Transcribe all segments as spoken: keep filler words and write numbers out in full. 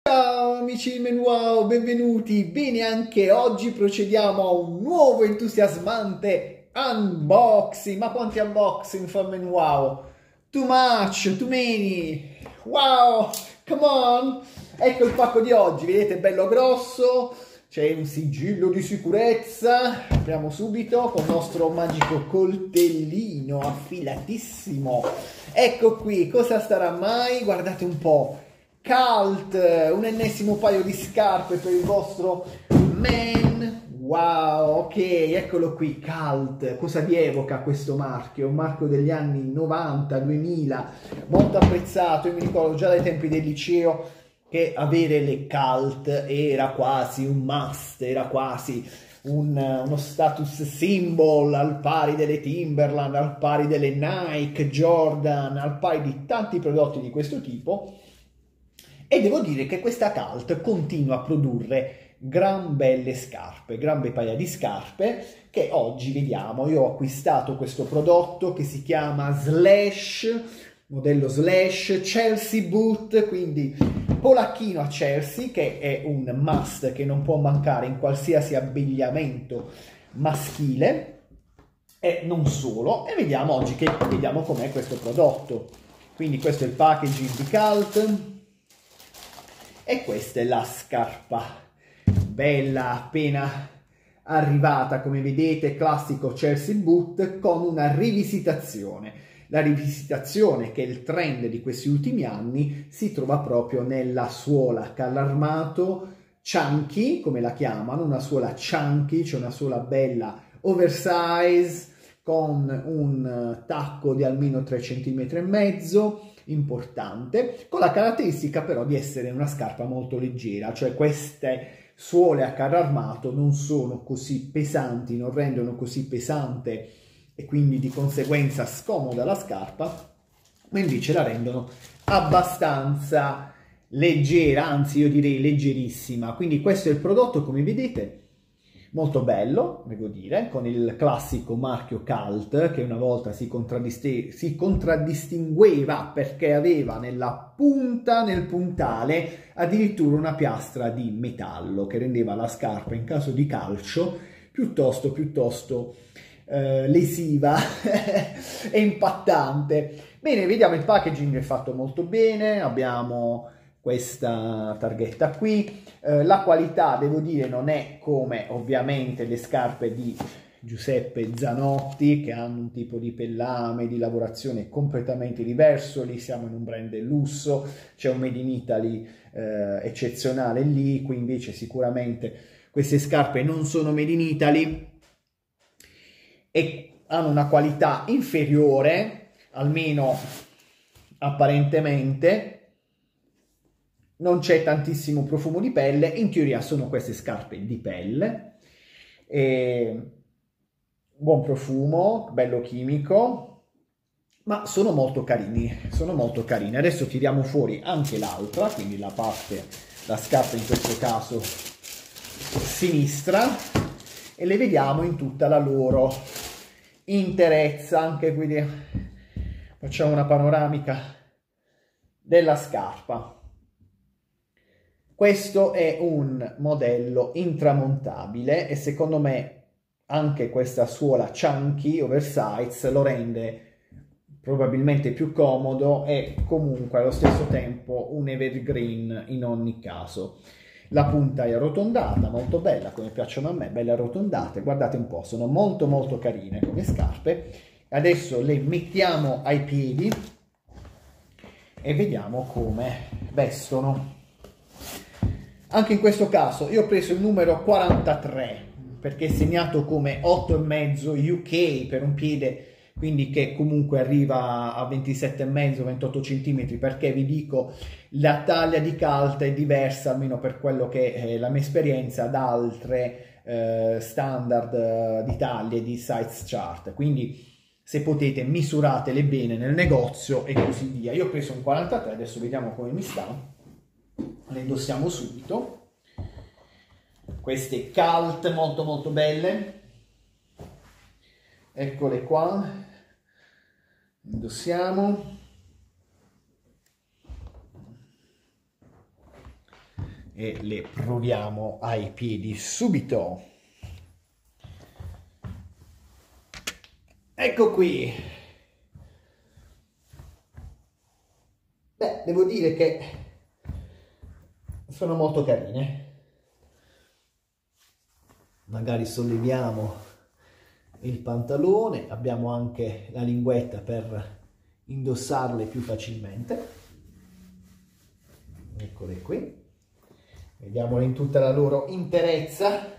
Ciao amici di Menuao, benvenuti! Bene, anche oggi procediamo a un nuovo entusiasmante unboxing. Ma quanti unboxing fa Menuao? Too much, too many! Wow, come on! Ecco il pacco di oggi, vedete, bello grosso, c'è un sigillo di sicurezza. Apriamo subito con il nostro magico coltellino affilatissimo. Ecco qui, cosa starà mai? Guardate un po'. Cult, un ennesimo paio di scarpe per il vostro man. Wow, ok, eccolo qui, Cult. Cosa vi evoca questo marchio? Un marchio degli anni novanta, duemila, molto apprezzato. Io mi ricordo già dai tempi del liceo che avere le Cult era quasi un must, era quasi un, uno status symbol, al pari delle Timberland, al pari delle Nike, Jordan, al pari di tanti prodotti di questo tipo. E devo dire che questa Cult continua a produrre gran belle scarpe, gran bei paia di scarpe che oggi vediamo. Io ho acquistato questo prodotto che si chiama Slash, modello Slash Chelsea Boot, quindi polacchino a Chelsea, che è un must che non può mancare in qualsiasi abbigliamento maschile e non solo. E vediamo oggi che vediamo com'è questo prodotto. Quindi questo è il packaging di Cult. E questa è la scarpa, bella, appena arrivata, come vedete, classico Chelsea Boot con una rivisitazione. La rivisitazione, che è il trend di questi ultimi anni, si trova proprio nella suola callarmato chunky, come la chiamano, una suola chunky, cioè una suola bella oversize, con un tacco di almeno tre virgola cinque centimetri, importante, con la caratteristica però di essere una scarpa molto leggera, cioè queste suole a carro armato non sono così pesanti, non rendono così pesante e quindi di conseguenza scomoda la scarpa, ma invece la rendono abbastanza leggera, anzi io direi leggerissima. Quindi questo è il prodotto, come vedete, molto bello, devo dire, con il classico marchio Cult, che una volta si, si contraddistingueva perché aveva nella punta, nel puntale, addirittura una piastra di metallo che rendeva la scarpa, in caso di calcio, piuttosto, piuttosto eh, lesiva e impattante. Bene, vediamo il packaging è fatto molto bene, abbiamo questa targhetta qui, eh, la qualità devo dire non è come ovviamente le scarpe di Giuseppe Zanotti, che hanno un tipo di pellame, di lavorazione completamente diverso. Lì siamo in un brand del lusso, c'è un Made in Italy eh, eccezionale lì, qui invece sicuramente queste scarpe non sono Made in Italy e hanno una qualità inferiore, almeno apparentemente. Non c'è tantissimo profumo di pelle, in teoria sono queste scarpe di pelle, e buon profumo, bello chimico, ma sono molto carini, sono molto carini. Adesso tiriamo fuori anche l'altra, quindi la parte, la scarpa in questo caso sinistra, e le vediamo in tutta la loro interezza. Anche qui facciamo una panoramica della scarpa. Questo è un modello intramontabile e secondo me anche questa suola chunky oversize lo rende probabilmente più comodo e comunque allo stesso tempo un evergreen in ogni caso. La punta è arrotondata, molto bella, come piacciono a me, belle arrotondate. Guardate un po', sono molto molto carine come scarpe. Adesso le mettiamo ai piedi e vediamo come vestono. Anche in questo caso io ho preso il numero quarantatré perché è segnato come otto e mezzo U K per un piede, quindi che comunque arriva a ventisette e mezzo ventotto centimetri, perché vi dico la taglia di Cult è diversa, almeno per quello che è la mia esperienza, da altre eh, standard eh, di taglie di size chart. Quindi se potete misuratele bene nel negozio e così via. Io ho preso un quarantatré, adesso vediamo come mi sta. Le indossiamo subito, queste Cult molto molto belle, eccole qua, indossiamo, e le proviamo ai piedi subito. Ecco qui. Beh, devo dire che sono molto carine. Magari solleviamo il pantalone, abbiamo anche la linguetta per indossarle più facilmente. Eccole qui. Vediamole in tutta la loro interezza.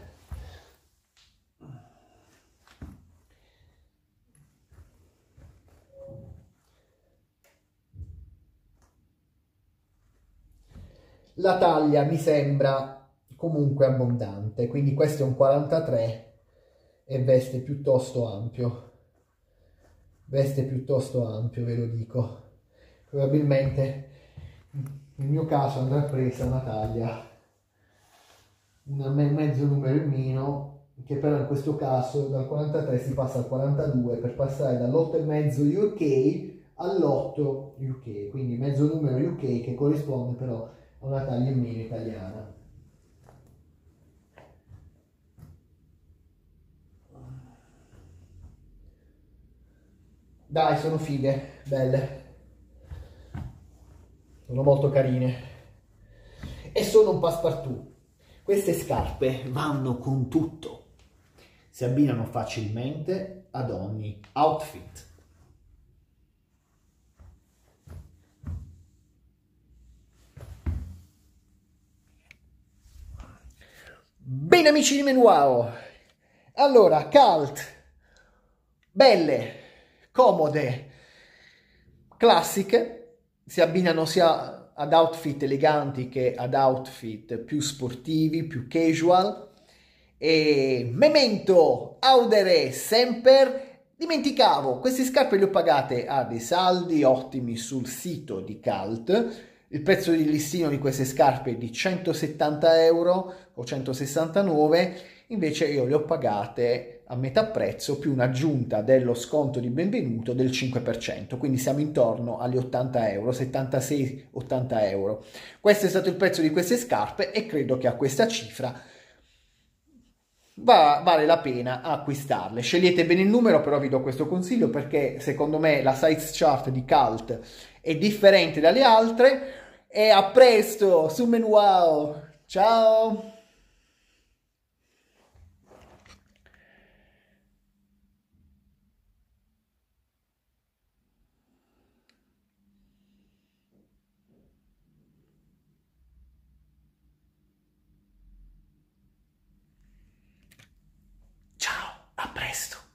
La taglia mi sembra comunque abbondante, quindi questo è un quarantatré e veste piuttosto ampio. Veste piuttosto ampio, ve lo dico. Probabilmente nel mio caso andrà presa una taglia, una me mezzo numero in meno, che però in questo caso dal quarantatré si passa al quarantadue per passare dall'otto e mezzo U K all'otto U K, quindi mezzo numero U K che corrisponde però a una taglia in meno italiana. Dai, sono fighe, belle, sono molto carine e sono un passepartout. Queste scarpe vanno con tutto, si abbinano facilmente ad ogni outfit. Bene amici di Menuao, allora cult, belle, comode, classiche, si abbinano sia ad outfit eleganti che ad outfit più sportivi, più casual. E memento, audere semper, dimenticavo, queste scarpe le ho pagate a dei saldi ottimi sul sito di Cult. Il prezzo di listino di queste scarpe è di centosettanta euro o centosessantanove, invece io le ho pagate a metà prezzo più un'aggiunta dello sconto di benvenuto del cinque per cento, quindi siamo intorno agli ottanta euro, settantasei ottanta euro. Questo è stato il prezzo di queste scarpe e credo che a questa cifra Va, vale la pena acquistarle. Scegliete bene il numero, però vi do questo consiglio perché secondo me la size chart di Cult è differente dalle altre. E a presto su Menuao, ciao! Ciao, a presto!